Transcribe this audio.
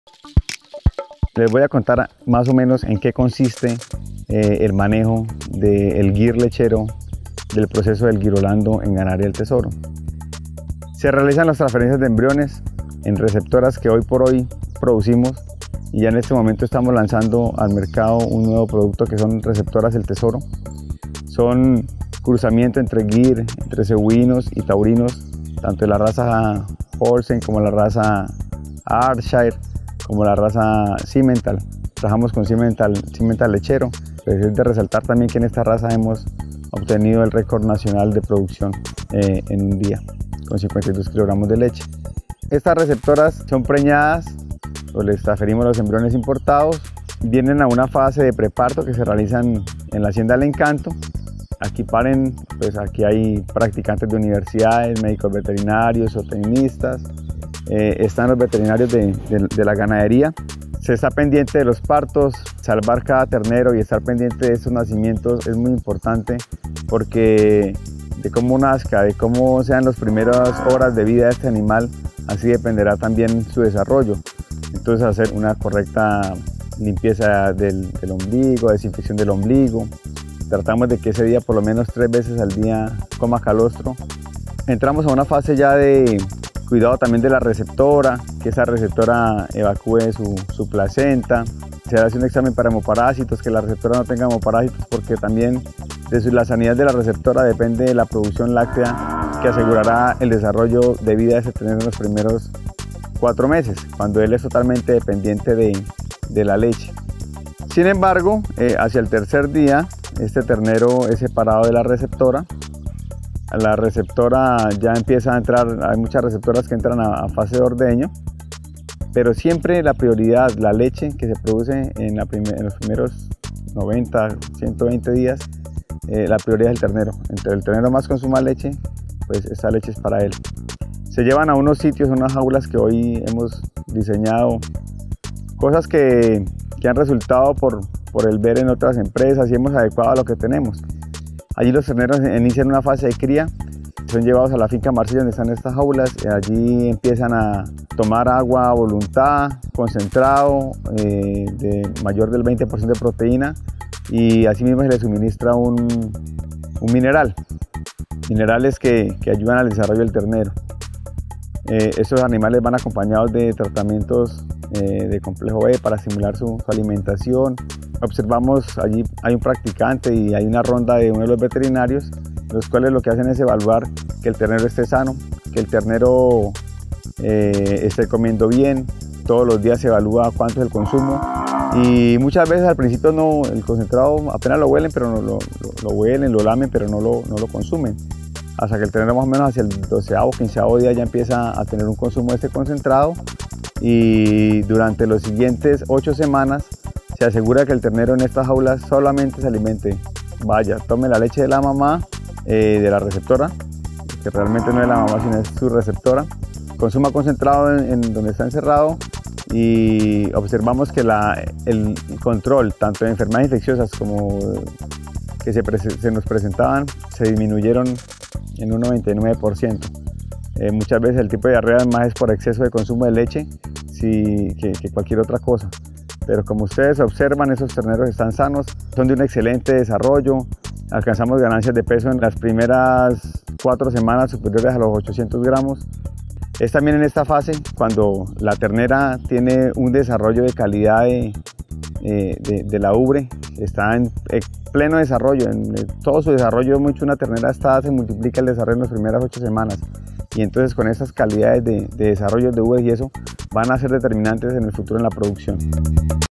Les voy a contar más o menos en qué consiste el manejo del guir lechero del proceso del girolando en Ganadería El Tesoro. Se realizan las transferencias de embriones en receptoras que hoy por hoy producimos y ya en este momento estamos lanzando al mercado un nuevo producto que son receptoras El Tesoro. Son cruzamiento entre guir, entre cebuinos y taurinos, tanto de la raza Holstein como la raza Ayrshire, como la raza Simmental. Trabajamos con Simmental lechero. Pues es de resaltar también que en esta raza hemos obtenido el récord nacional de producción en un día, con 52 kilogramos de leche. Estas receptoras son preñadas, o les transferimos los embriones importados, vienen a una fase de preparto que se realizan en la Hacienda El Encanto. Aquí pues aquí hay practicantes de universidades, médicos veterinarios, zootecnistas, están los veterinarios de la ganadería. Se está pendiente de los partos, salvar cada ternero y estar pendiente de estos nacimientos es muy importante porque de cómo nazca, de cómo sean las primeras horas de vida de este animal, así dependerá también su desarrollo. Entonces hacer una correcta limpieza del ombligo, desinfección del ombligo. Tratamos de que ese día por lo menos 3 veces al día coma calostro. Entramos a una fase ya de cuidado también de la receptora, que esa receptora evacúe su placenta. Se hace un examen para hemoparásitos, que la receptora no tenga hemoparásitos, porque también de la sanidad de la receptora depende de la producción láctea que asegurará el desarrollo de vida de ese ternero en los primeros 4 meses, cuando él es totalmente dependiente de la leche. Sin embargo, hacia el tercer día, este ternero es separado de la receptora. La receptora ya empieza a entrar, hay muchas receptoras que entran a fase de ordeño, pero siempre la prioridad, la leche que se produce en los primeros 90, 120 días, la prioridad es el ternero. Entre el ternero más consuma leche, pues esta leche es para él. Se llevan a unos sitios, unas jaulas que hoy hemos diseñado, cosas que han resultado por el ver en otras empresas y hemos adecuado a lo que tenemos. Allí los terneros inician una fase de cría, son llevados a la finca Marsella donde están estas jaulas, allí empiezan a tomar agua a voluntad, concentrado, de mayor del 20% de proteína, y asimismo se les suministra un mineral, minerales que ayudan al desarrollo del ternero. Estos animales van acompañados de tratamientos de complejo B para estimular su alimentación. Observamos allí, hay un practicante y hay una ronda de uno de los veterinarios, los cuales lo que hacen es evaluar que el ternero esté sano, que el ternero esté comiendo bien. Todos los días se evalúa cuánto es el consumo y muchas veces al principio el concentrado apenas lo huelen, pero lo huelen, lo lamen, pero no lo consumen. Hasta que el ternero más o menos hacia el 12º o 15º día ya empieza a tener un consumo de este concentrado, y durante los siguientes 8 semanas se asegura que el ternero en estas jaulas solamente se alimente, tome la leche de la mamá, de la receptora, que realmente no es la mamá sino es su receptora, consuma concentrado en donde está encerrado, y observamos que el control tanto de enfermedades infecciosas como que se nos presentaban se disminuyeron en un 99%. Muchas veces el tipo de diarrea más es por exceso de consumo de leche que cualquier otra cosa. Pero como ustedes observan, esos terneros están sanos, son de un excelente desarrollo, alcanzamos ganancias de peso en las primeras 4 semanas superiores a los 800 gramos. Es también en esta fase cuando la ternera tiene un desarrollo de calidad de la ubre, está en pleno desarrollo, en todo su desarrollo mucho una ternera se multiplica el desarrollo en las primeras 8 semanas. Y entonces con esas calidades de desarrollo de ubre y eso van a ser determinantes en el futuro en la producción.